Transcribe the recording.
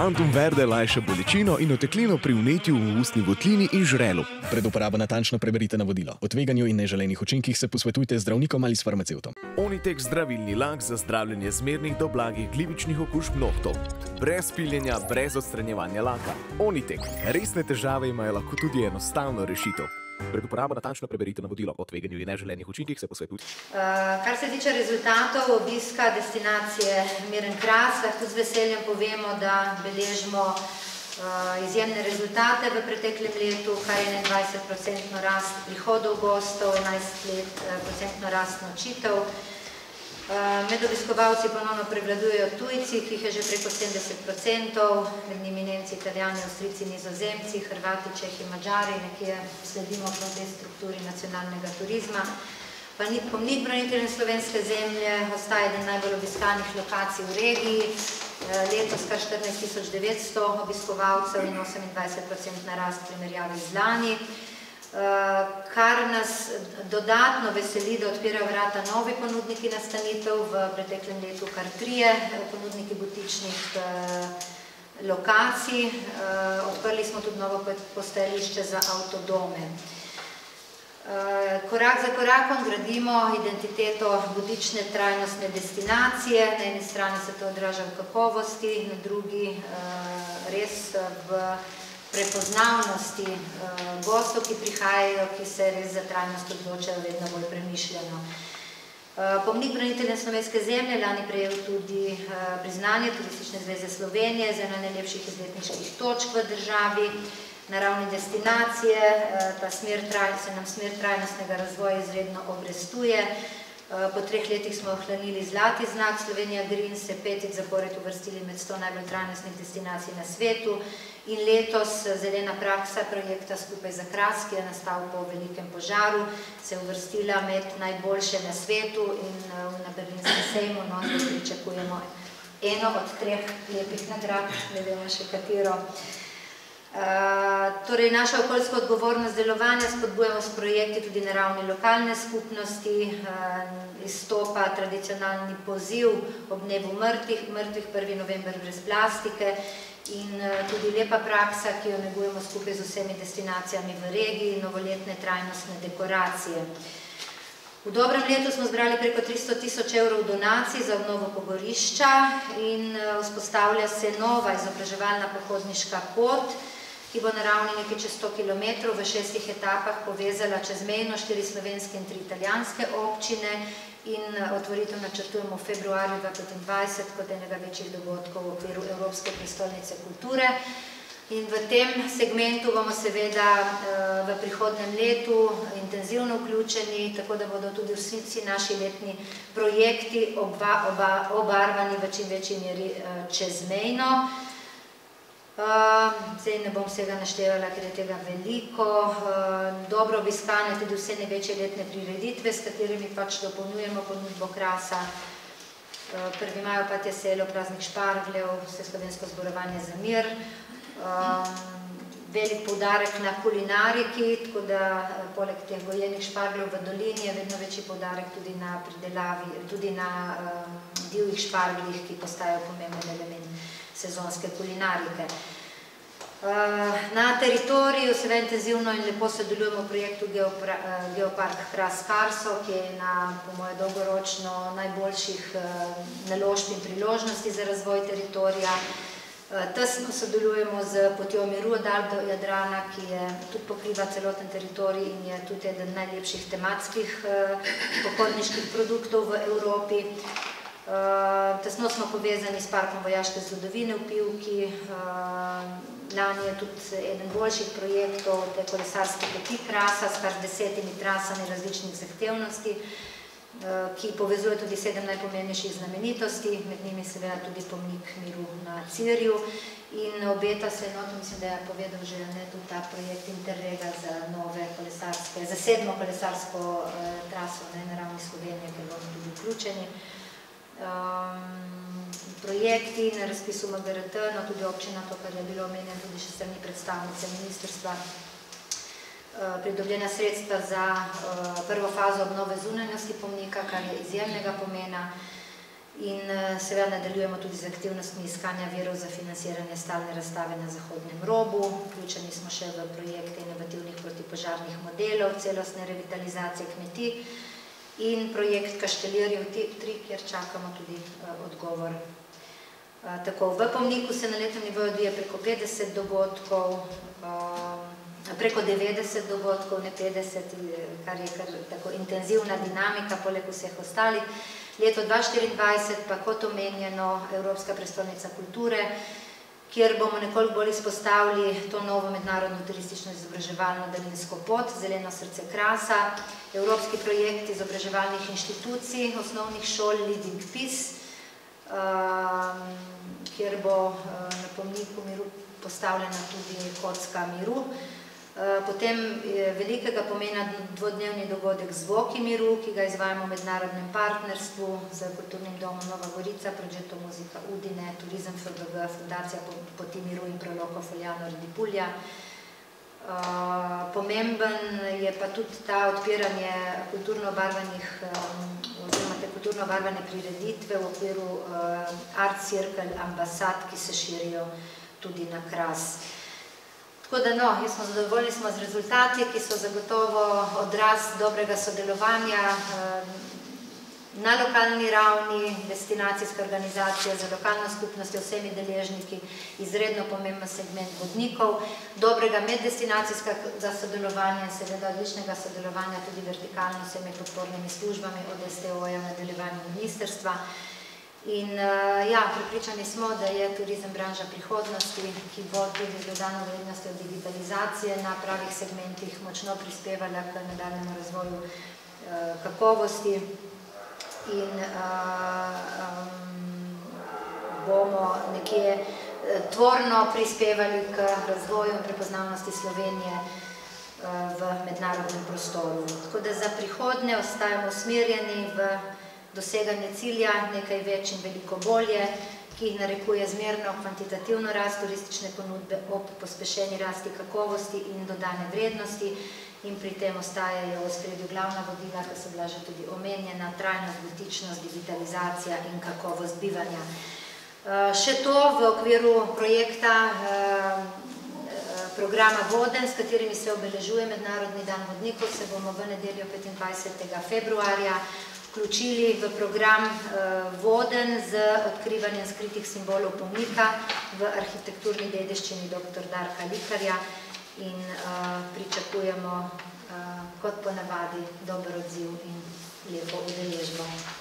Santum Verde lajša bolečino in oteklino pri vnetju v ustni votlini in žrelu. Pred uporabo natančno preberite navodilo. O tveganju in neželenih učinkih se posvetujte z zdravnikom ali s farmacevtom. Onitek zdravilni lak za zdravljenje zmernih do blagih glivičnih okužb nohtov. Brez piljenja, brez odstranjevanja laka. Onitek. Resne težave imajo lahko tudi enostavno rešitev. Pred uporabo natančno preberite navodilo o tveganju in neželenih učinkih se posvetujte. Kar se tiče rezultatov obiska destinacije Mirn Kras, lahko z veseljem povemo, da beležimo izjemne rezultate v preteklem letu, kar je 21% rast prihodov gostov, 11% rast nočitev. Med obiskovalci ponovno prevladujejo tujci, ki jih je že preko 70%, med njimi Nemci, Italijani, Avstrijci, Nizozemci, Hrvati, Čehi, Mađari, nekje sledimo po tej strukturi nacionalnega turizma. Pomnik braniteljev slovenske zemlje ostaja eden najbolj obiskanih lokacij v regiji, letos kar 14.900 obiskovalcev in 28% rast primerjavi z lani. Kar nas dodatno veseli, da odpirajo vrata novi ponudniki nastanitev, v preteklem letu kar 3 ponudniki butičnih lokacij. Odprli smo tudi novo postajališče za avtodome. Korak za korakom gradimo identiteto butične trajnostne destinacije. Na eni strani se to odraža v kakovosti, na drugi res v prepoznavnosti gostov, ki prihajajo, ki se res za trajnost odločajo vedno bolj premišljeno. Pomnik braniteljev slovenske zemlje lani prejel tudi priznanje Turistične zveze Slovenije za eno najlepših izletniških točk v državi. Na ravni destinacije se nam smer trajnostnega razvoja izredno obrestuje. Po 3 letih smo ohranili zlati znak Slovenija Green, se 5. zapored uvrstili med 100 najbolj trajnostnih destinacij na svetu in letos zelena praksa projekta Skupaj za Kras, ki je nastal po velikem požaru, se je uvrstila med najboljše na svetu in na Berlinskem sejmu pričakujemo eno od 3 lepih nagrad, ne vemo še katero. Torej, naša okoljska odgovornost delovanja spodbujamo s projekti tudi na ravni lokalne skupnosti, izstopa tradicionalni poziv ob dnevu mrtvih, 1. november brez plastike in tudi lepa praksa, ki jo negujemo skupaj z vsemi destinacijami v regiji, novoletne trajnostne dekoracije. V dobrem letu smo zbrali preko 300.000 evrov donacij za obnovo pogorišča in vzpostavlja se nova izobraževalna pohodniška pot, ki bo na ravni nekaj čez 100 km v 6 etapah povezala čezmejno 4 slovenske in 3 italijanske občine in otvoritev načrtujemo v februarju 2025 kot enega večjih dogodkov v okviru Evropske prestolnice kulture. In v tem segmentu bomo seveda v prihodnjem letu intenzivno vključeni, tako da bodo tudi vsi naši letni projekti obarvani v čim večji meri čezmejno. Zdaj ne bom vsega naštevala, ker je tega veliko. Dobro obiskane tudi vse največje letne prireditve, s katerimi pač dopolnjujemo ponudbo Krasa. 1. maj Opatje selo, praznik špargljev, vseslovensko zborovanje za mir. Velik poudarek na kulinariki, tako da poleg teh gojenih špargljev v dolini je vedno večji poudarek tudi na pridelavi, tudi na divjih špargljih, ki postajajo pomemben element sezonske kulinarike. Na teritoriju seveda intenzivno in lepo sodelujemo v projektu Geopark Kras-Karso, ki je ena, po moje, dolgoročno najboljših naložb in priložnosti za razvoj teritorija. Tesno sodelujemo z Potjo miru od Alp do Jadrana, ki tudi pokriva celoten teritorij in je tudi eden najlepših tematskih pohodniških produktov v Evropi. Tesno smo povezani s Parkom vojaške zgodovine v Pivki. Lani je tudi eden boljših projektov te kolesarske poti Krasa s kar 10 trasami različnih zahtevnosti, ki povezuje tudi 7 najpomembnejših znamenitosti, med njimi seveda tudi pomnik miru na Cirju. In obeta se, mislim, da je povedal že tudi ta projekt Interrega za nove kolesarske, za 7. kolesarsko traso na ravni Slovenije, ker bomo tudi vključeni. Projekti na razpisu MGRT, no tudi občina, to, kar je bilo omenjeno tudi še strani predstavnice ministrstva, pridobljena sredstva za prvo fazo obnove zunanjosti pomnika, kar je izjemnega pomena. In seveda nadaljujemo tudi z aktivnostmi iskanja virov za financiranje stalne razstave na Zahodnem robu. Vključeni smo še v projekte inovativnih protipožarnih modelov, celostne revitalizacije kmetij in projekt Kaštelirjev 3, kjer čakamo tudi odgovor. Tako, v Pomniku se na letnem nivoju odvija preko 50 dogodkov, preko 90 dogodkov, ne 50, kar je kar tako intenzivna dinamika, poleg vseh ostalih. Leto 2024 pa, kot omenjeno, Evropska prestolnica kulture, kjer bomo nekoliko bolj izpostavili to novo mednarodno turistično izobraževalno daljinsko pot, Zeleno srce Krasa, evropski projekt izobraževalnih inštitucij, osnovnih šol Leading Peace, kjer bo na Pomniku miru postavljena tudi kocka miru. Potem velikega pomena dvodnevni dogodek Zvoki miru, ki ga izvajamo v mednarodnem partnerstvu z Kulturnim domom Nova Gorica, Progetto Musica Udine, Turizem FBG, Fundacija Poti miru in Proloco Fogliano Redipulja. Pomemben je pa tudi ta odpiranje kulturno obarvane prireditve v okviru Art Circle ambasad, ki se širijo tudi na Kras. Tako da, jaz smo zadovoljni z rezultati, ki so zagotovo odraz dobrega sodelovanja na lokalni ravni, destinacijska organizacija za lokalno skupnost, vsemi deležniki, izredno pomemben segment vodnikov, dobrega meddestinacijskega sodelovanja in seveda odličnega sodelovanja tudi vertikalno s vsemi podpornimi službami od STO-ja v nadaljevanju ministrstva. In prepričani smo, da je turizem branža prihodnosti, ki bo tudi z dodano vrednostjo digitalizacije na pravih segmentih močno prispevala k nadaljnjemu razvoju kakovosti in bomo nekje tvorno prispevali k razvoju in prepoznavnosti Slovenije v mednarodnem prostoru. Tako da za prihodnje ostajamo usmerjeni v doseganje cilja, nekaj več in veliko bolje, ki narekuje zmerno kvantitativno rast turistične ponudbe ob pospešeni rasti kakovosti in dodane vrednosti in pri tem ostajajo v ospredju glavna vodila, ki so bila že tudi omenjena, trajnost, butičnost, digitalizacija in kakovost bivanja. Še to v okviru projekta programa Voden, s katerimi se obeležuje Mednarodni dan vodnikov, se bomo v nedeljo 25. februarja vključili v program Voden z odkrivanjem skritih simbolov Pomnika v arhitekturni dediščini dr. Darka Likarja in pričakujemo kot ponavadi dober odziv in lepo udeležbo.